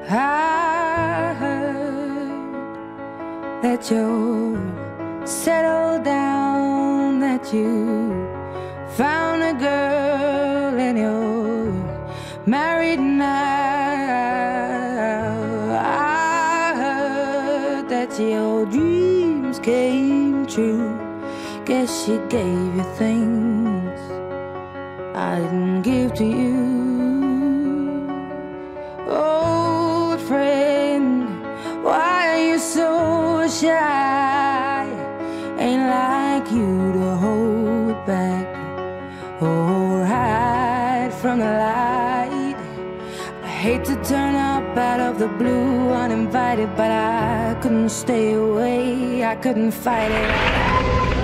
I heard that you're settled down, that you found a girl and you're married now. I heard that your dreams came true. Guess she gave you things I didn't give to you. Old friend, why are you so shy? Ain't like you to hold back or hide from the light. I hate to turn up out of the blue uninvited, but I couldn't stay away, I couldn't fight it.